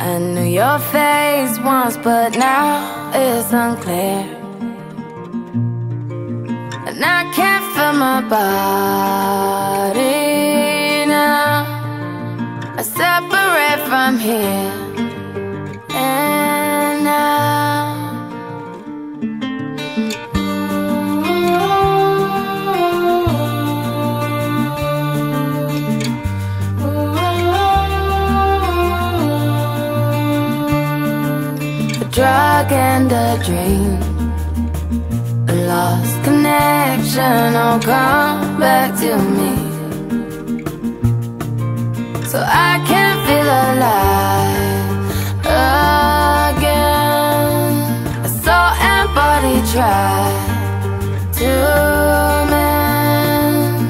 I knew your face once, but now it's unclear. And I can't feel my body now. I separate from here and now. A drug and a dream, a lost connection, all come back to me, so I can feel alive again. A soul and body try to mend.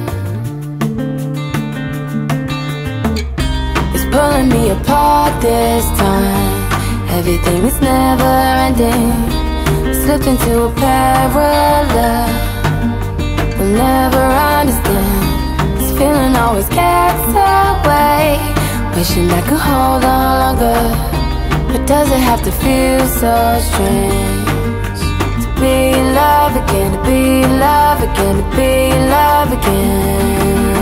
It's pulling me apart this time. Everything is never ending. Slipped into a parallel we'll never understand. This feeling always gets away. Wishing I could hold on longer, but does it have to feel so strange to be in love again, to be in love again, to be in love again?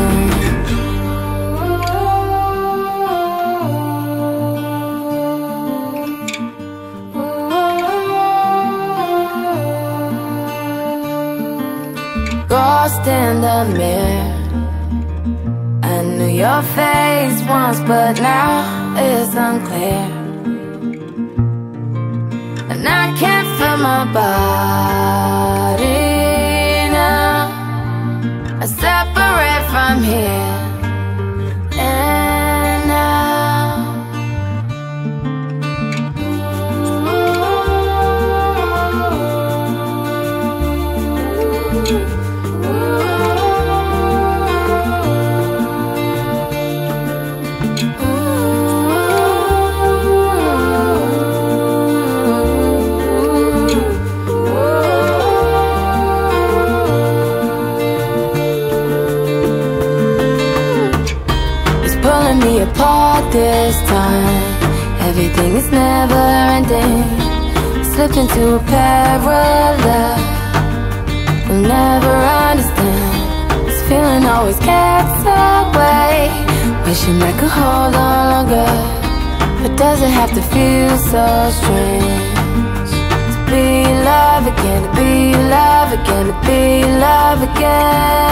Lost in the mirror, I knew your face once, but now it's unclear. And I can't feel my body now. I separate from here and now. Me apart this time. Everything is never ending. Slipped into a parallel we'll never understand. This feeling always gets away. Wishing I could hold on longer, but does it have to feel so strange to be in love again, to be in love again, to be in love again?